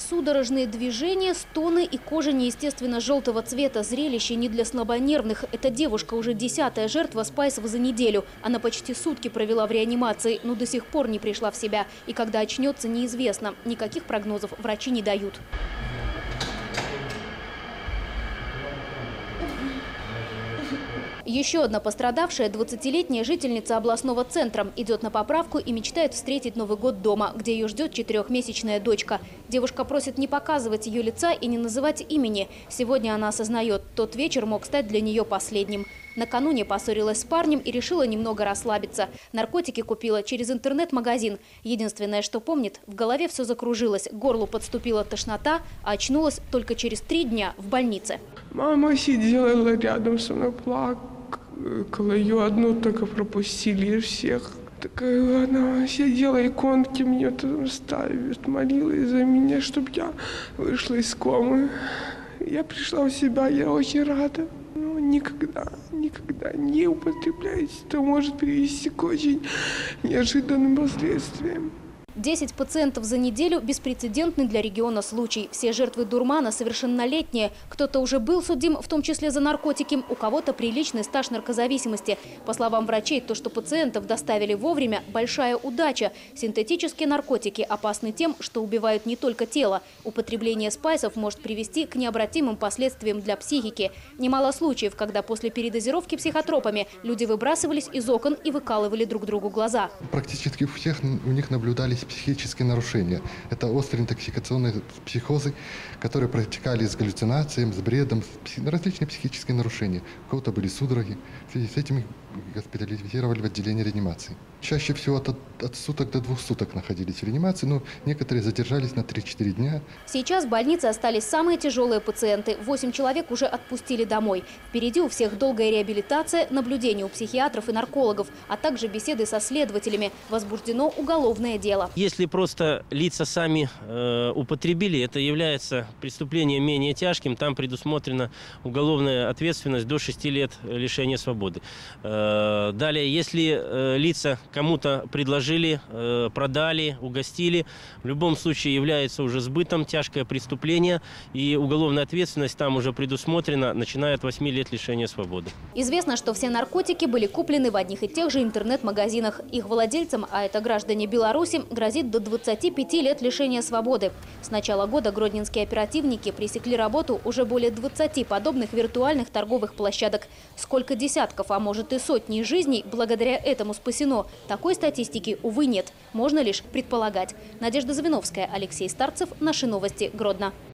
Судорожные движения, стоны и кожа неестественно желтого цвета. Зрелище не для слабонервных. Эта девушка уже 10-я жертва спайсов за неделю. Она почти сутки провела в реанимации, но до сих пор не пришла в себя. И когда очнется, неизвестно. Никаких прогнозов врачи не дают. Еще одна пострадавшая, 20-летняя жительница областного центра, идет на поправку и мечтает встретить Новый год дома, где ее ждет 4-месячная дочка. Девушка просит не показывать ее лица и не называть имени. Сегодня она осознает, тот вечер мог стать для нее последним. Накануне поссорилась с парнем и решила немного расслабиться. Наркотики купила через интернет-магазин. Единственное, что помнит, в голове все закружилось, к горлу подступила тошнота, а очнулась только через 3 дня в больнице. Мама сидела рядом со мной, плакала, ее одну только пропустили из всех. Такая она сидела, иконки мне там ставит, молилась за меня, чтобы я вышла из комы. Я пришла в себя, я очень рада. Но никогда не употребляйте, это может привести к очень неожиданным последствиям. 10 пациентов за неделю – беспрецедентный для региона случай. Все жертвы дурмана совершеннолетние. Кто-то уже был судим, в том числе за наркотики, у кого-то приличный стаж наркозависимости. По словам врачей, то, что пациентов доставили вовремя – большая удача. Синтетические наркотики опасны тем, что убивают не только тело. Употребление спайсов может привести к необратимым последствиям для психики. Немало случаев, когда после передозировки психотропами люди выбрасывались из окон и выкалывали друг другу глаза. Практически у них наблюдались психические нарушения. Это острые интоксикационные психозы, которые протекали с галлюцинациями, с бредом, различные психические нарушения. У кого-то были судороги. В связи с этим госпитализировали в отделении реанимации. Чаще всего от суток до 2 суток находились в реанимации, но некоторые задержались на 3-4 дня. Сейчас в больнице остались самые тяжелые пациенты. 8 человек уже отпустили домой. Впереди у всех долгая реабилитация, наблюдение у психиатров и наркологов, а также беседы со следователями. Возбуждено уголовное дело. Если просто лица сами употребили, это является преступлением менее тяжким. Там предусмотрена уголовная ответственность до 6 лет лишения свободы. Далее, если лица кому-то предложили, продали, угостили, в любом случае является уже сбытом, тяжкое преступление, и уголовная ответственность там уже предусмотрена, начиная от 8 лет лишения свободы. Известно, что все наркотики были куплены в одних и тех же интернет-магазинах. Их владельцам, а это граждане Беларуси, грозит до 25 лет лишения свободы. С начала года гродненские оперативники пресекли работу уже более 20 подобных виртуальных торговых площадок. Сколько десятков, а может и сотни жизней благодаря этому спасено. Такой статистики, увы, нет. Можно лишь предполагать. Надежда Завиновская, Алексей Старцев. Наши новости. Гродно.